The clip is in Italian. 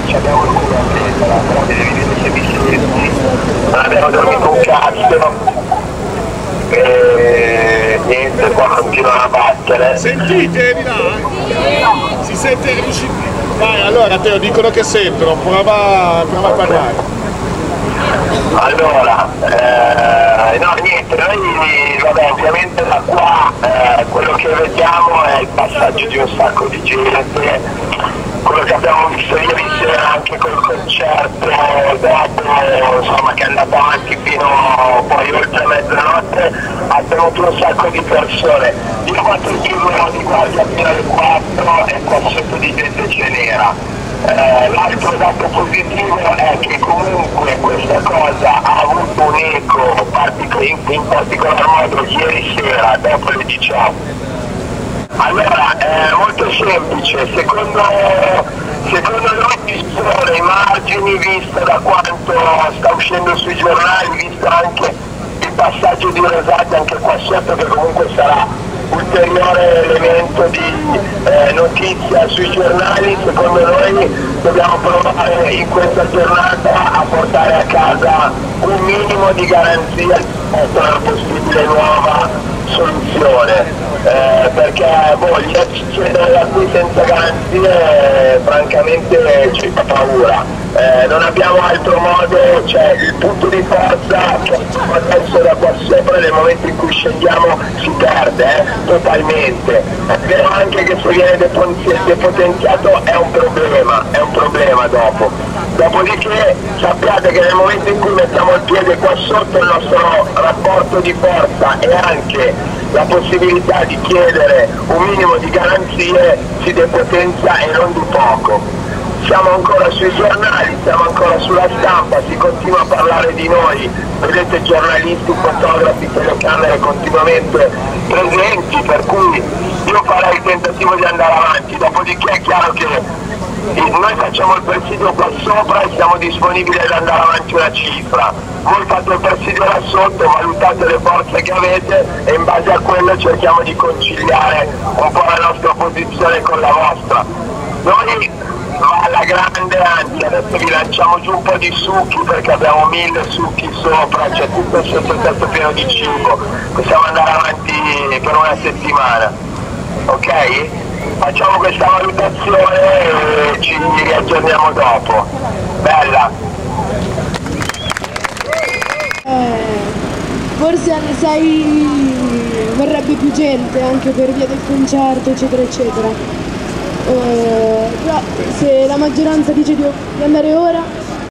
ci abbiamo il culo a prendere, però devi vedere se mi senti. Non abbiamo dormito un cazzo. E niente, qua continuano a battere. Sentite di là? Si sente riuscito? Vai, allora Teo, dicono che sentono, prova a parlare. Allora, no niente, noi vabbè, ovviamente da qua quello che vediamo è il passaggio di un sacco di gente, quello che abbiamo visto ieri sera anche col concerto dopo, insomma, che è andato avanti fino poi oltre mezzanotte, ha tenuto un sacco di persone. Io ho fatto il turno di guardia fino alle 4 e qua sotto di gente ce n'era. L'altro dato positivo è che comunque questa cosa ha avuto un eco in particolar modo ieri sera dopo le 18. Allora è molto semplice, secondo noi ci sono i margini, visto da quanto sta uscendo sui giornali, visto anche il passaggio di Rosati anche qua sotto, che comunque sarà ulteriore elemento di notizia sui giornali. Secondo noi dobbiamo provare in questa giornata a portare a casa un minimo di garanzia rispetto alla possibile nuova soluzione, perché gli accedere da qui senza garanzie francamente ci fa paura. Non abbiamo altro modo, cioè il punto di forza che adesso da qua sopra nel momento in cui scendiamo si perde totalmente. È vero anche che se viene depotenziato è un problema dopo. Dopodiché sappiate che nel momento in cui mettiamo il piede qua sotto il nostro rapporto di forza e anche la possibilità di chiedere un minimo di garanzie si depotenzia e non di poco. Siamo ancora sui giornali, siamo ancora sulla stampa, si continua a parlare di noi, vedete giornalisti, fotografi, telecamere continuamente presenti, per cui io farei il tentativo di andare avanti, dopodiché è chiaro che noi facciamo il presidio qua sopra e siamo disponibili ad andare avanti una cifra. Voi fate il presidio là sotto, valutate le forze che avete e in base a quello cerchiamo di conciliare un po' la nostra posizione con la vostra. Noi va alla grande, anzi adesso vi lanciamo giù un po' di succhi perché abbiamo 1000 succhi sopra, c'è tutto il sottotetto pieno di cibo, possiamo andare avanti per una settimana, ok? Facciamo questa valutazione e ci riaggiorniamo dopo. Bella! Forse alle 6 verrebbe più gente anche per via del concerto eccetera eccetera. Però se la maggioranza dice di andare ora